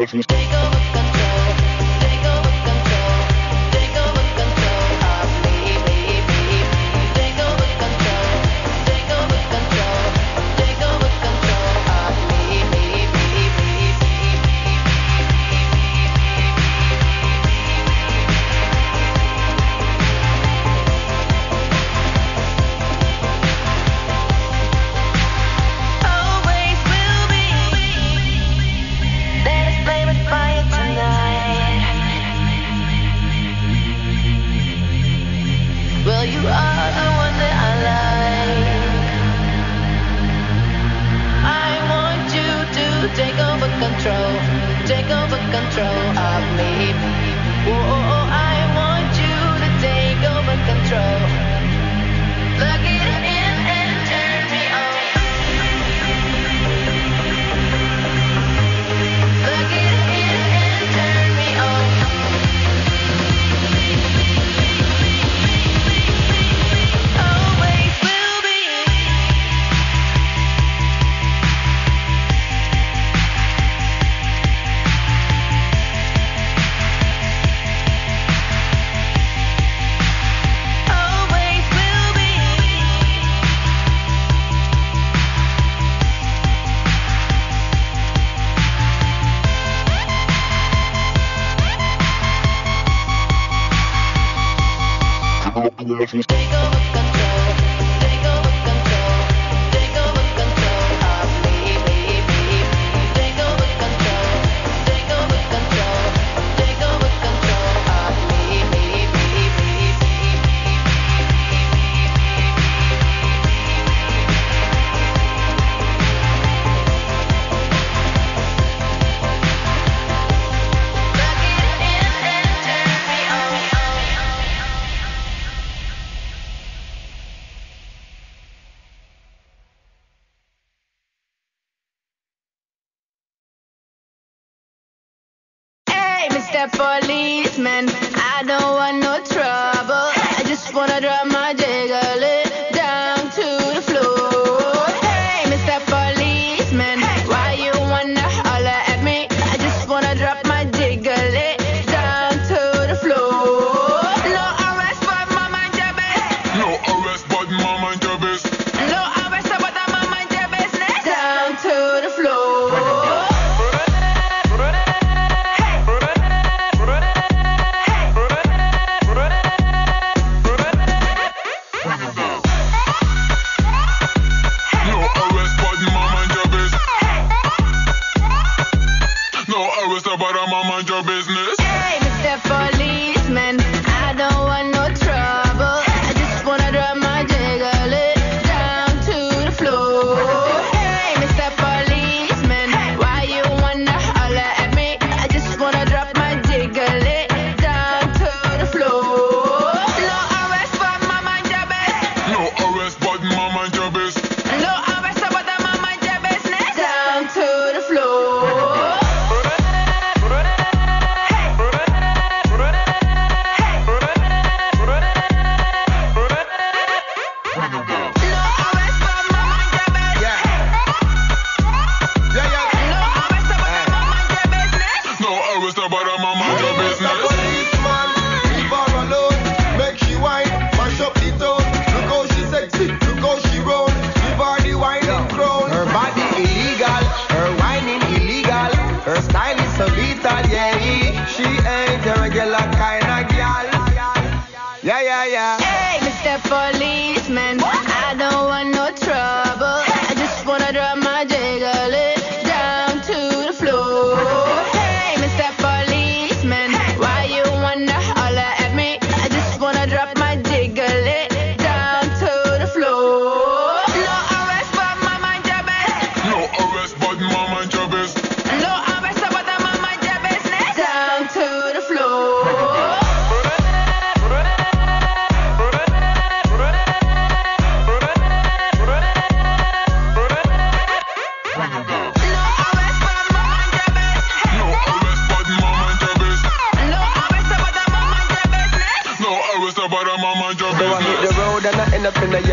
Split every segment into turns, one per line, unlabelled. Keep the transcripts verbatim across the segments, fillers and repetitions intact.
Policeman, I don't want no trouble. I just wanna drop my jiggle it down to the floor. Hey, Mister Policeman, why you wanna holler at me? I just wanna drop my jiggle it down to the floor. No arrest, but my mind your business.
No arrest, but my mind your business.
No arrest, but my mind your business. Down to the floor.
But I'm mind your business.
Hey, Mister Policeman, I don't want no trouble. I just wanna drop my jiggle it down to the floor. Hey, Mister Policeman, why you wanna holler at me? I just wanna drop my jiggle it down to the floor. No arrest, but my mind your business.
No arrest, but my mind your business.
No arrest, but my mind your business. Down to the floor. Yeah, yeah, yeah. Hey, Mister Policeman,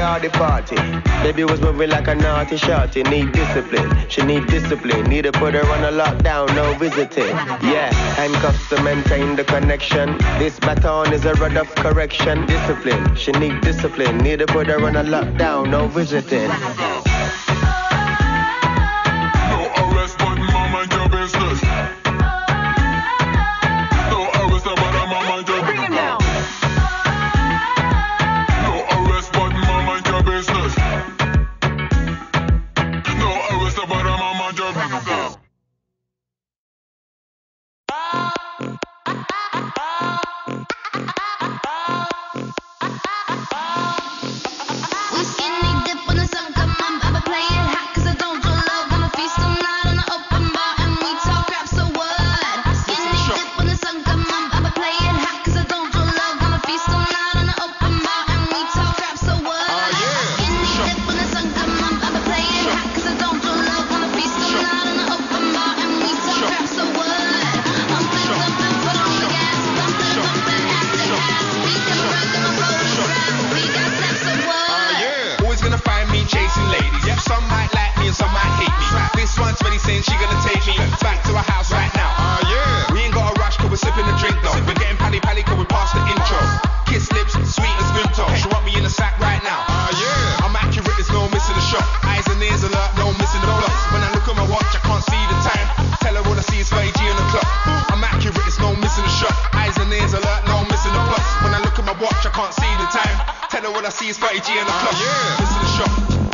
rowdy party. Baby was moving like a naughty shorty. Need discipline, she need discipline. Need to put her on a lockdown, no visiting. Yeah, handcuffs to maintain the connection. This baton is a rod of correction. Discipline, she need discipline. Need to put her on a lockdown, no visiting.
No arrest, but mom and your business. No arrest, but mom and your business. No arrest, but mom and your business. No arrest, but mom and your business.
We skinny dip when the sun come up. I be playing hot 'cause I don't do love. Wanna feast all night on the open bar and we talk rap, so what? Skinny dip when the sun come up. I be playing hot 'cause I don't do love. Wanna feast all night on the open bar and we talk rap, so what? Skinny dip when the sun come up. I be playing hot 'cause I don't do love. Wanna feast all night on the open bar and we talk rap, so what? I'm flipping, flipping, put on the gas. Bumping, bumping, ass to ass. We can run them a road and rap. We got snaps, so what?
Always gonna find me chasing ladies. Yep, some might like me and some might hate me. This one's really saying she gonna take me back to her house right now. Uh, yeah. We ain't got a rush 'cause we're sipping the drink though. We're getting pally pally 'cause we're past the intro. Kiss lips, sweet as good toe. She want me in the sack right now. Uh, yeah. I'm accurate, there's no missing the shot. Eyes and ears alert, no missing the plot. When I look at my watch, I can't see the time. Tell her all I see is thirty G on the clock. I'm accurate, there's no missing the shot. Eyes and ears alert, no missing the plot. When I look at my watch, I can't see the time. Tell her what I see is thirty G on the clock. Uh, yeah. Missing the shot.